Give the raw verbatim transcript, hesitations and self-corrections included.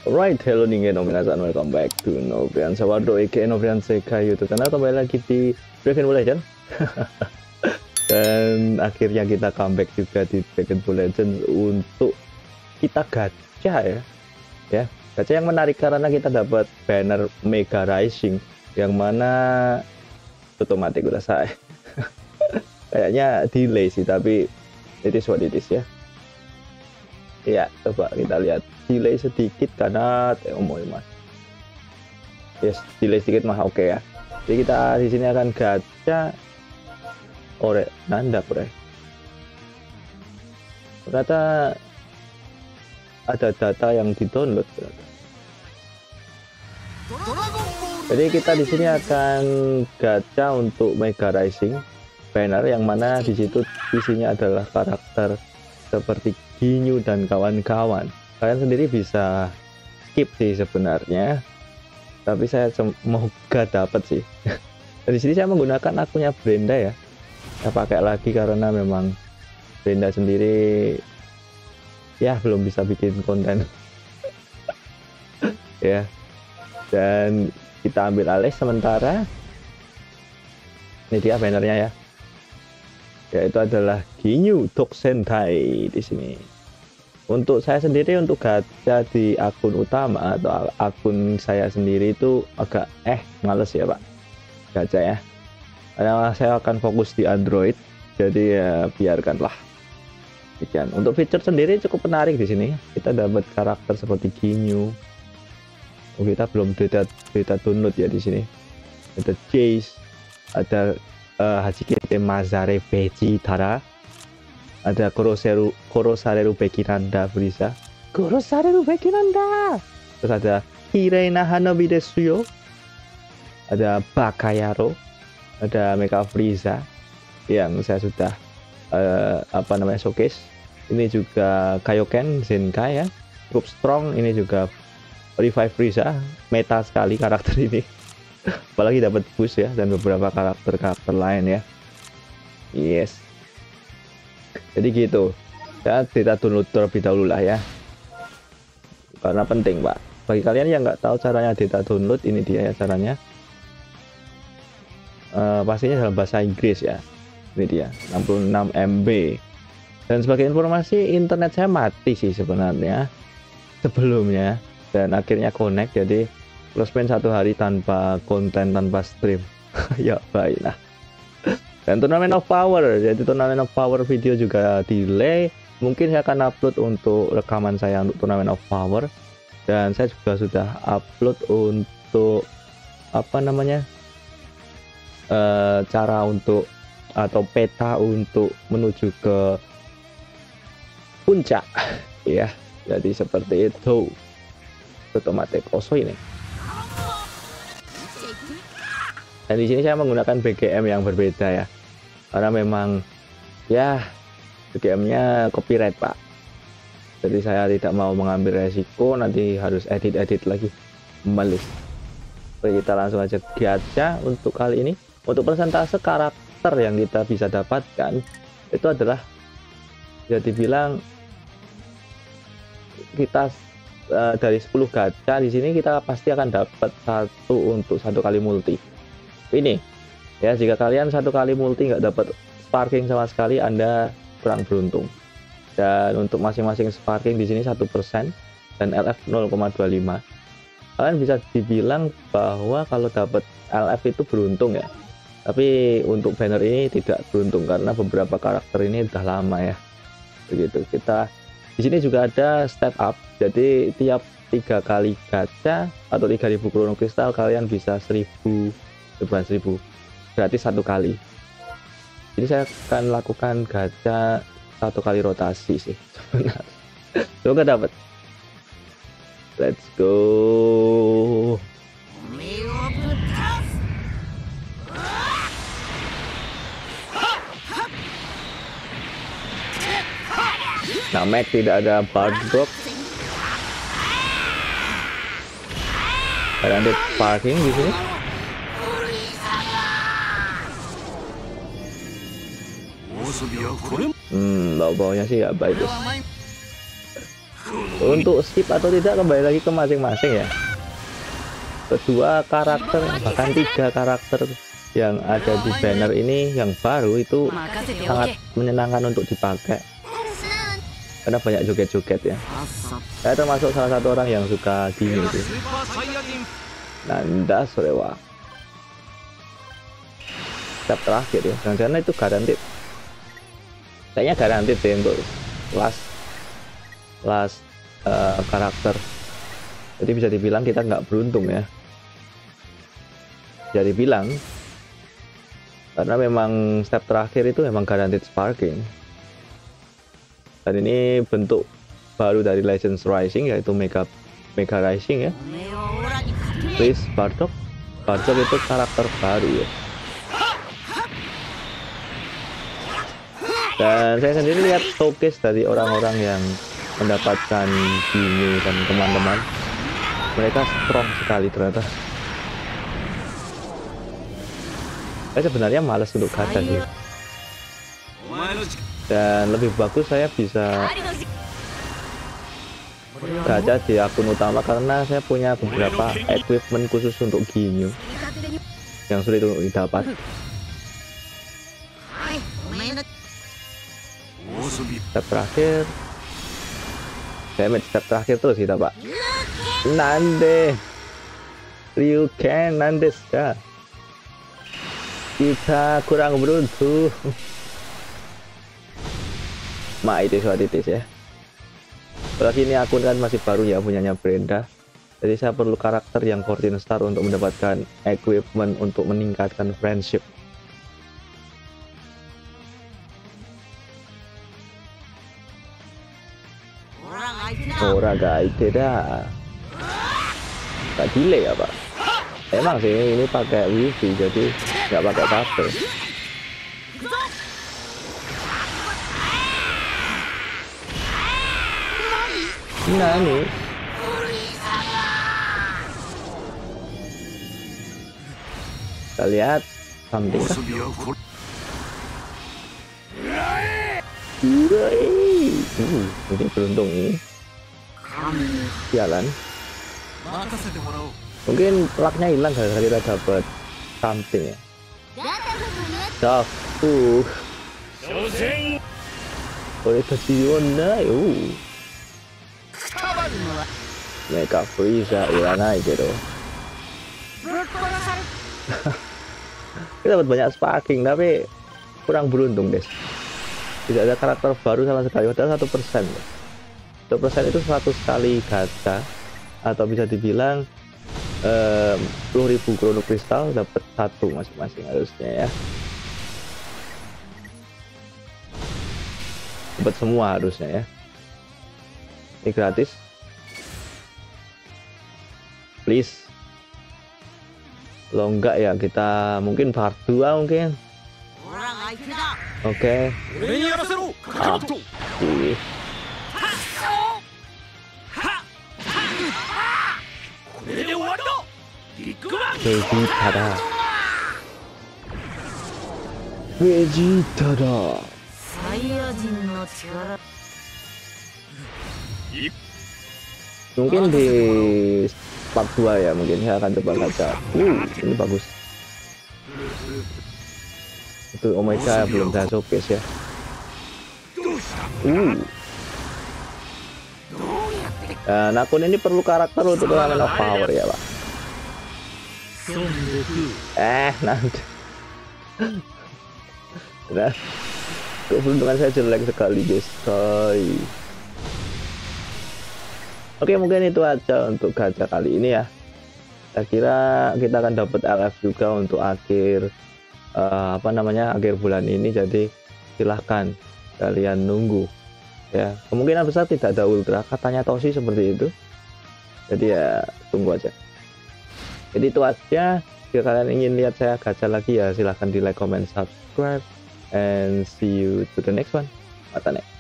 Alright, hello ningen minasan, welcome back to Nobrian Sawardo aka Nobrian Sekai YouTube channel. Kembali lagi di Dragon Ball Legends. Dan akhirnya kita comeback juga di Dragon Ball Legends untuk kita gacha ya. Ya, gacha yang menarik karena kita dapat banner Mega Rising yang mana otomatis udah saya. Kayaknya delay sih, tapi it is what it is ya. Ya, coba kita lihat delay sedikit karena omoi mas. Yes, delay sedikit mah oke okay ya. Jadi kita di sini akan gacha ore nanda ore. Ternyata ada data yang di-download. Jadi kita di sini akan gacha untuk Mega Rising banner yang mana di situ isinya adalah karakter seperti Ginyu dan kawan-kawan. Kalian sendiri bisa skip sih sebenarnya, tapi saya semoga dapat sih. Dan di sini saya menggunakan akunnya Brenda ya. Saya pakai lagi karena memang Brenda sendiri ya belum bisa bikin konten. Ya. Dan kita ambil alih sementara. Ini dia bannernya ya. Yaitu adalah Ginyu Tokusentai di sini. Untuk saya sendiri untuk gacha di akun utama atau akun saya sendiri itu agak eh males ya Pak gacha ya. Karena saya akan fokus di Android, jadi ya biarkanlah. Sekian. Untuk fitur sendiri cukup menarik di sini. Kita dapat karakter seperti Ginyu. Oh, kita belum data data download ya di sini. Ada Jace, ada Uh, Hachikete Mazare Vegitara, ada Koroseru Korosareru Bekiranda Frieza, Korosareru Bekiranda, terus ada Hireina Hanabi Desuyo, ada Bakayaro, ada Mecha Frieza yang saya sudah uh, apa namanya showcase. Ini juga Kaioken Zenkai ya, cukup strong. Ini juga Revive Frieza, meta sekali karakter ini. Apalagi dapat boost ya, dan beberapa karakter-karakter lain ya. Yes. Jadi gitu. Ya, kita download terlebih dahulu lah ya. Karena penting Pak. Bagi kalian yang nggak tahu caranya data download, ini dia ya caranya. Uh, pastinya dalam bahasa Inggris ya. Ini dia, enam puluh enam M B. Dan sebagai informasi, internet saya mati sih sebenarnya sebelumnya. Dan akhirnya connect, jadi close satu hari tanpa konten, tanpa stream. Ya baik lah. Dan turnamen of power, jadi turnamen of power video juga delay. Mungkin saya akan upload untuk rekaman saya untuk turnamen of power. Dan saya juga sudah upload untuk apa namanya uh, cara untuk atau peta untuk menuju ke puncak. Ya, jadi seperti itu. Otomatis oso ini. Dan di sini saya menggunakan B G M yang berbeda ya, karena memang ya B G M-nya copyright Pak. Jadi saya tidak mau mengambil resiko nanti harus edit-edit lagi, males. Oke, kita langsung aja gacha untuk kali ini. Untuk persentase karakter yang kita bisa dapatkan itu adalah ya dibilang kita uh, dari sepuluh gacha di sini kita pasti akan dapat satu untuk satu kali multi. Ini ya, jika kalian satu kali multi nggak dapat sparking sama sekali, Anda kurang beruntung. Dan untuk masing-masing sparking di sini satu persen dan L F nol koma dua lima. Kalian bisa dibilang bahwa kalau dapat L F itu beruntung ya. Tapi untuk banner ini tidak beruntung karena beberapa karakter ini udah lama ya. Begitu. Kita di sini juga ada step up. Jadi tiap tiga kali gacha atau tiga ribu chrono kristal kalian bisa seribu bukan seribu gratis satu kali. Jadi saya akan lakukan gacha satu kali rotasi sih sebenarnya. Semoga dapat. Let's go. Nah, Mac tidak ada bar drop. Ada parking di sini. Hmm, bau-baunya sih gak baik. Untuk skip atau tidak kembali lagi ke masing-masing ya. Kedua karakter, bahkan tiga karakter yang ada di banner ini yang baru itu sangat menyenangkan untuk dipakai karena banyak joget-joget ya. Saya termasuk salah satu orang yang suka gini sih. Nanda Sorewa. Step terakhir ya, jangan-jangan itu garanti. Kayaknya garanti deh untuk last last uh, karakter. Jadi bisa dibilang kita nggak beruntung ya. Jadi bilang karena memang step terakhir itu memang guaranteed sparking. Dan ini bentuk baru dari Legends Rising yaitu Mega Mega Rising ya. Please Bardock. Bardock itu karakter baru ya. Dan saya sendiri lihat showcase dari orang-orang yang mendapatkan Ginyu dan teman-teman. Mereka strong sekali ternyata. Saya sebenarnya malas untuk gacha sih. Dan lebih bagus saya bisa gacha di akun utama karena saya punya beberapa equipment khusus untuk Ginyu yang sulit untuk didapat. Step terakhir, damage step terakhir terus kita pak. Nande, Ryuken Nandes ya. Kita kurang beruntung. Ma itu titis ya. Apalagi ini akun kan masih baru ya punyanya Brenda. Jadi saya perlu karakter yang fourteen star untuk mendapatkan equipment untuk meningkatkan friendship. Ora gaite dah. Tak delay ya pak. Emang sih ini pakai wifi jadi nggak pakai kabel. Nah nih. Kita lihat something kah? Uh, ini beruntung ini. Jalan. Mungkin lucknya hilang gara-gara kita dapat something ya. Dafu. Boleh tersiona yuk. Mega Frieza iranai gitu. Kita dapat banyak sparking tapi kurang beruntung guys. Tidak ada karakter baru sama sekali. Padahal satu persen. Satu persen itu seratus kali gacha atau bisa dibilang sepuluh ribu chrono kristal dapat satu masing-masing harusnya ya. Dapat semua harusnya ya. Ini gratis. Please. Kalau enggak ya kita mungkin part dua mungkin. Oke. Okay. Ah, iya. Vegeta da. Vegeta da. Mungkin di part dua ya, mungkin saya akan coba gacha. Uh, ini bagus. Itu Omega belum saya showcase ya. Uh. Dan akun ini perlu karakter untuk Tournament of Power ya pak. Eh nanti. Nah, keberuntungan saya jelek sekali guys. Coy. Oke mungkin itu aja untuk gacha kali ini ya. Saya kira kita akan dapat L F juga untuk akhir uh, apa namanya akhir bulan ini. Jadi silahkan kalian nunggu ya. Kemungkinan besar tidak ada ultra katanya Toshi seperti itu. Jadi ya tunggu aja. Jadi itu aja. Jika kalian ingin lihat saya gacha lagi ya silahkan di like, comment, subscribe, and see you to the next one. Mata nek.